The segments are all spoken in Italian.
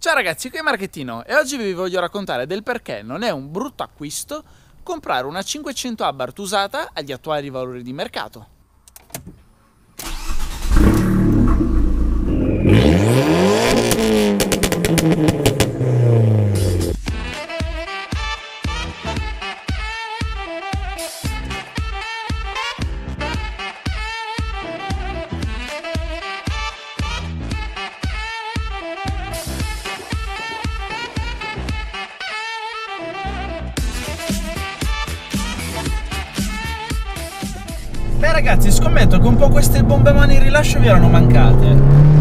Ciao ragazzi, qui è Marchettino e oggi vi voglio raccontare del perché non è un brutto acquisto comprare una 500 Abarth usata agli attuali valori di mercato. Beh ragazzi, scommetto che un po' queste bombe a mani in rilascio vi erano mancate.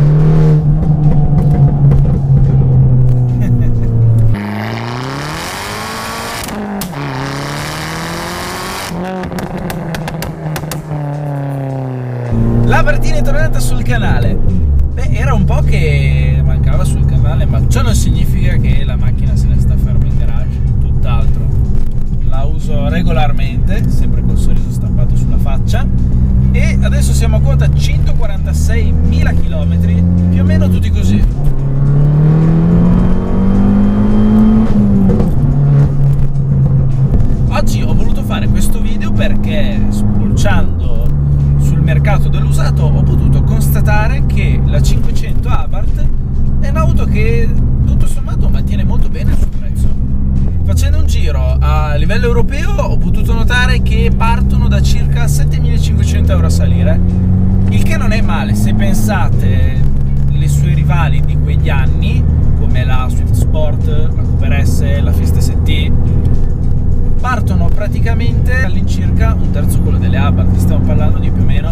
La Bertina è tornata sul canale. Beh, era un po' che mancava sul canale, ma ciò non significa che la macchina se ne sta ferma in garage, tutt'altro. La uso regolarmente, sempre col sorriso stampato sulla faccia, e adesso siamo a quota 146.000 km, più o meno tutti così. Oggi ho voluto fare questo video perché, spulciando sul mercato dell'usato, ho potuto constatare che la 500 Abarth è un'auto che tutto sommato mantiene molto bene il suo prezzo. Facendo un giro a livello europeo ho potuto notare che partono da circa 7.500 euro a salire, il che non è male se pensate le sue rivali di quegli anni come la Swift Sport, la Cooper S, la Fiesta ST partono praticamente all'incirca un terzo quello delle Abarth. Stiamo parlando di più o meno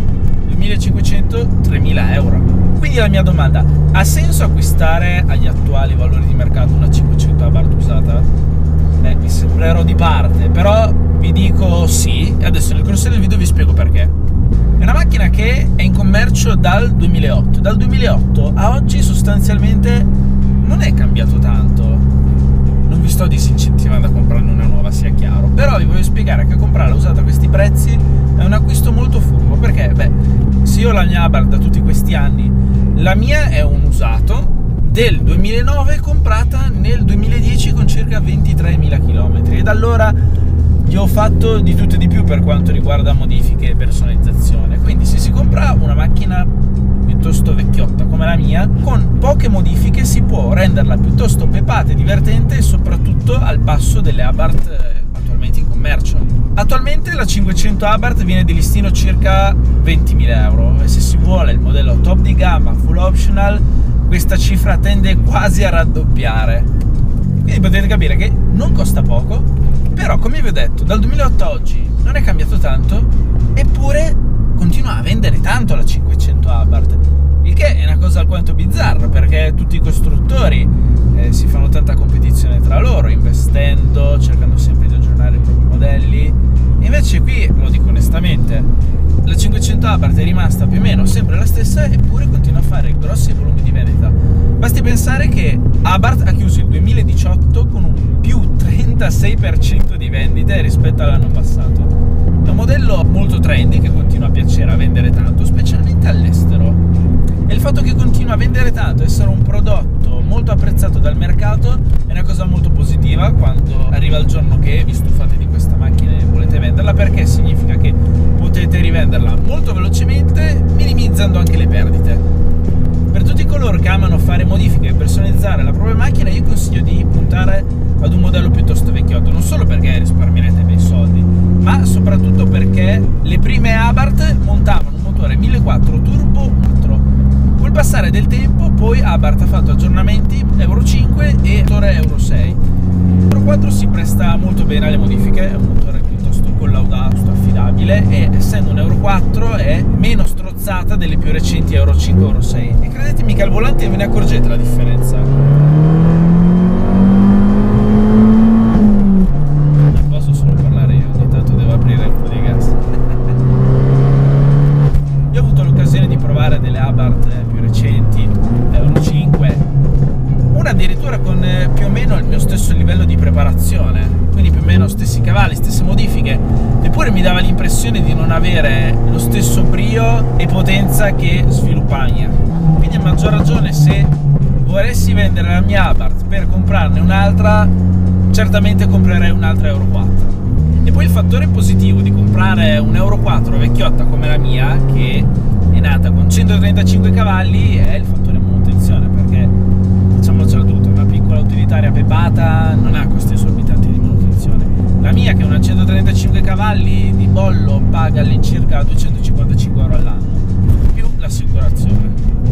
2.500-3.000 euro. Quindi la mia domanda: ha senso acquistare agli attuali valori di mercato una 500 Abarth usata? Mi sembrerò di parte, però vi dico sì, e adesso nel corso del video vi spiego perché. È una macchina che è in commercio dal 2008. Dal 2008 a oggi sostanzialmente non è cambiato tanto. Non vi sto disincentivando a comprarne una nuova, sia chiaro, però vi voglio spiegare che comprarla usata a questi prezzi è un acquisto molto furbo, perché se io ho la mia Abarth da tutti questi anni, la mia è un usato del 2009 comprata nel 2010 con circa 23.000 km, e da allora gli ho fatto di tutto e di più per quanto riguarda modifiche e personalizzazione. Quindi se si compra una macchina piuttosto vecchiotta come la mia, con poche modifiche si può renderla piuttosto pepata e divertente, e soprattutto al passo delle Abarth attualmente in commercio. Attualmente la 500 Abarth viene di listino circa 20.000 euro, e se si vuole il modello top di gamma full optional questa cifra tende quasi a raddoppiare. Quindi potete capire che non costa poco, però come vi ho detto dal 2008 a oggi non è cambiato tanto, eppure continua a vendere tanto la 500 Abarth, il che è una cosa alquanto bizzarra, perché tutti i costruttori si fanno tanta competizione tra loro, investendo, cercando sempre di aggiornare i propri modelli. Invece qui, lo dico onestamente, la 500 Abarth è rimasta più o meno sempre la stessa, eppure continua a fare grossi volumi di vendita. Basti pensare che Abarth ha chiuso il 2018 con un più 36% di vendite rispetto all'anno passato. È un modello molto trendy che continua a piacere, a vendere tanto, specialmente all'estero. E il fatto che continua a vendere tanto, essere un prodotto molto apprezzato dal mercato, è una cosa molto positiva quando arriva il giorno che vi stufate di questa macchina e volete venderla, perché significa che potete rivenderla molto velocemente, minimizzando anche le perdite. Per tutti coloro che amano fare modifiche e personalizzare la propria macchina, io consiglio di puntare ad un modello piuttosto vecchiotto, non solo perché risparmierete bei soldi, ma soprattutto perché le prime Abarth montavano un motore 1.400 turbo 4. Col passare del tempo poi Abarth ha fatto aggiornamenti Euro 5 e motore Euro 6. Euro 4 si presta molto bene alle modifiche, è un motore piuttosto collaudato, affidabile, e essendo un Euro 4 è meno strozzata delle più recenti Euro 5 e Euro 6, e credetemi che al volante ve ne accorgete la differenza. Non posso solo parlare io, ogni tanto devo aprire un po' di gas. Io ho avuto l'occasione di provare delle Abarth più recenti, Euro 5, una addirittura con più o meno il mio stesso livello di preparazione, quindi più o meno stessi cavalli, stesse modifiche, eppure mi dava l'impressione di non avere lo stesso brio e potenza che sviluppa la mia. Quindi a maggior ragione, se volessi vendere la mia Abarth per comprarne un'altra, certamente comprerei un'altra Euro 4. E poi il fattore positivo di comprare un Euro 4 vecchiotta come la mia, che è nata con 135 cavalli, è il fattore manutenzione, perché diciamocelo tutto, una piccola utilitaria pepata non ha costi esorbitanti di manutenzione. La mia, che è una 135 cavalli di bollo, paga all'incirca 255 euro all'anno, più l'assicurazione.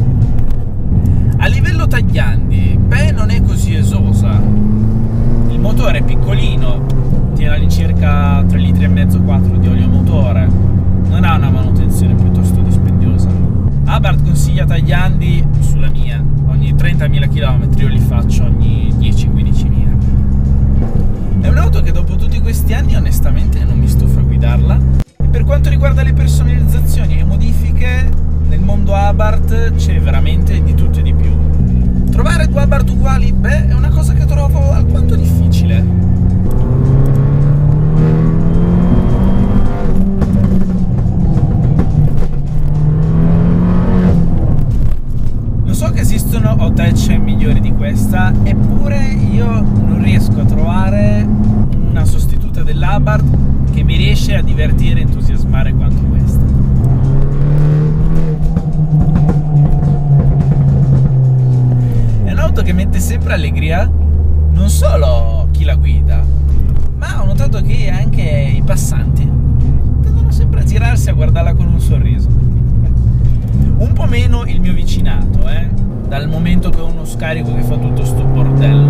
A livello tagliandi, beh, non è così esosa. Il motore è piccolino, tiene all'incirca 3,5 litri 4 di olio motore, non ha una manutenzione piuttosto dispendiosa. Abarth consiglia tagliandi sulla mia ogni 30.000 km, io li faccio ogni 10-15.000. È un'auto che dopo tutti questi anni onestamente non mi stufa a guidarla. E per quanto riguarda le personalizzazioni e modifiche, nel mondo Abarth c'è veramente di tutto e di più. Trovare due Abarth uguali, beh, è una cosa che trovo alquanto difficile. So che esistono Outtech migliori di questa, eppure io non riesco a trovare una sostituta dell'Abarth che mi riesce a divertire e entusiasmare quanto questa. È un'auto che mette sempre allegria non solo chi la guida, ma ho notato che anche i passanti tendono sempre a girarsi a guardarla con un sorriso. Un po' meno il mio vicinato, dal momento che ho uno scarico che fa tutto sto bordello.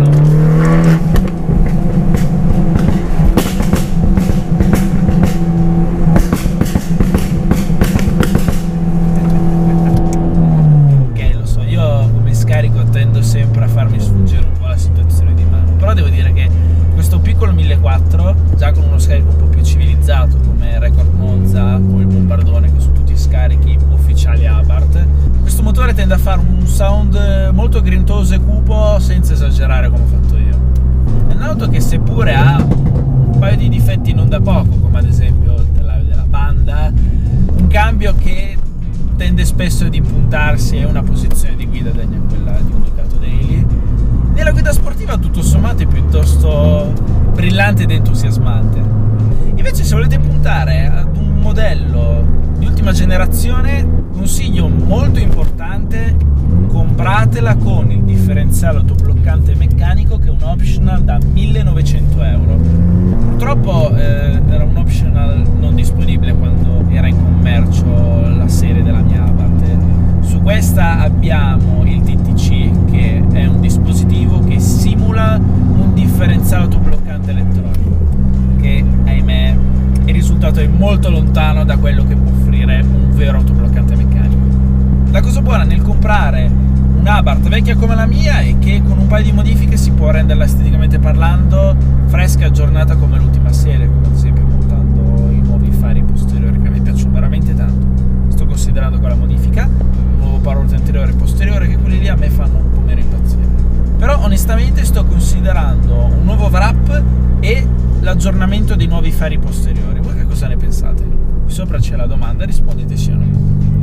Ok, lo so, io come scarico tendo sempre a farmi sfuggire un po' la situazione di mano, però devo dire che questo piccolo 1400, già con uno scarico un po' più civilizzato come Record Monza o il Bombardone, che sono tutti scarichi ufficiali Abarth, questo motore tende a fare un sound molto grintoso e cupo senza esagerare come ho fatto io. È un'auto che, seppure ha un paio di difetti non da poco, come ad esempio della banda, un cambio che tende spesso ad impuntarsi e una posizione di guida degna a quella di un Ducato Daily, nella guida sportiva tutto sommato è piuttosto brillante ed entusiasmante. Invece, se volete puntare ad un modello di ultima generazione, consiglio molto importante: compratela con il differenziale autobloccante meccanico, che è un optional da 1.900 euro. Purtroppo era un optional non disponibile quando era in commercio la serie della mia Abarth. Su questa abbiamo il TTC, che è un dispositivo che simula un differenziale autobloccante elettronico, che ahimè il risultato è molto lontano da quello che può offrire un vero autobloccante meccanico. La cosa buona nel comprare un'Abarth vecchia come la mia è che con un paio di modifiche si può renderla, esteticamente parlando, fresca e aggiornata come l'ultima serie, come ad esempio montando i nuovi fari posteriori che a me piacciono veramente tanto. Sto considerando con la modifica un nuovo paraurti anteriore e posteriore, che quelli lì a me fanno un po' meno impazzire. Però onestamente sto considerando un nuovo wrap e l'aggiornamento dei nuovi fari posteriori. Voi che cosa ne pensate? Qui sopra c'è la domanda, rispondete sì o no.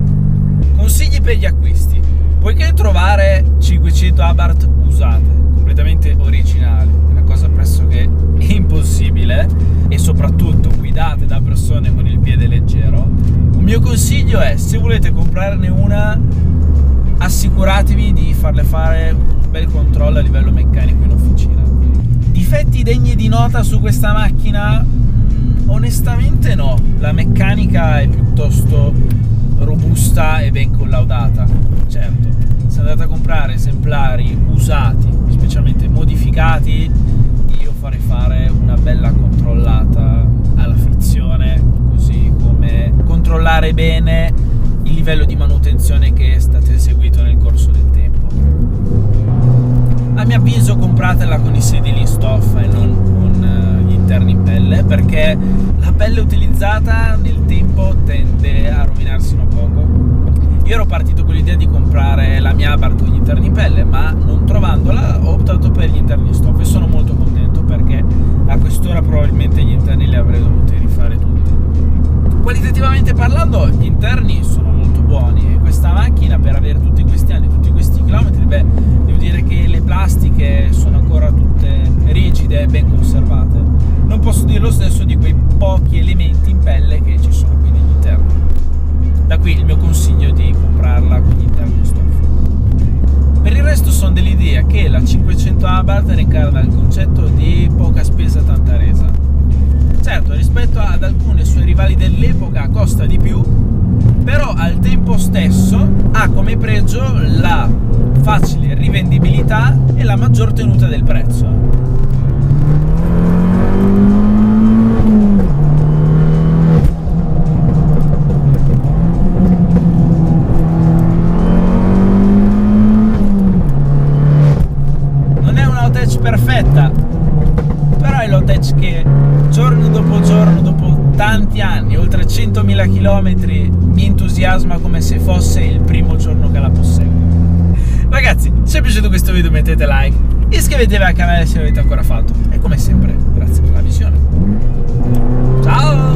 Consigli per gli acquisti: poiché trovare 500 Abarth usate, completamente originali, è una cosa pressoché impossibile, e soprattutto guidate da persone con il piede leggero, un mio consiglio è: se volete comprarne una, assicuratevi di farle fare un bel controllo a livello meccanico in officina. Difetti degni di nota su questa macchina? Onestamente no, la meccanica è piuttosto robusta e ben collaudata. Certo, se andate a comprare esemplari usati, specialmente modificati, io farei fare una bella controllata alla frizione, così come controllare bene il livello di manutenzione che è stato eseguito nel corso del tempo. A mio avviso compratela con i sedili in stoffa e non con gli interni in pelle, perché la pelle utilizzata nel tempo tende a rovinarsi un poco. Io ero partito con l'idea di comprare la mia Abarth con gli interni in pelle, ma non trovandola ho optato per gli interni in stoffa e sono molto contento, perché a quest'ora probabilmente gli interni li avrei dovuti rifare tutti. Qualitativamente parlando, gli interni sono molto molto buoni, e questa macchina, per avere tutti questi anni, tutti questi chilometri, beh, devo dire che le plastiche sono ancora tutte rigide e ben conservate. Non posso dire lo stesso di quei pochi elementi in pelle che ci sono qui negli interni. Da qui il mio consiglio di comprarla con gli interni in stoffa. Per il resto sono dell'idea che la 500 Abarth incarna il concetto di poca spesa tanta resa. Certo, rispetto ad alcune sue rivali dell'epoca costa di più, però al tempo stesso ha come pregio la facile rivendibilità e la maggior tenuta del prezzo. Perfetta, però è l'Outtech che giorno, dopo tanti anni, oltre 100.000 km, mi entusiasma come se fosse il primo giorno che la posseggo. Ragazzi, se è piaciuto questo video mettete like, iscrivetevi al canale se l'avete ancora fatto, e come sempre grazie per la visione. Ciao!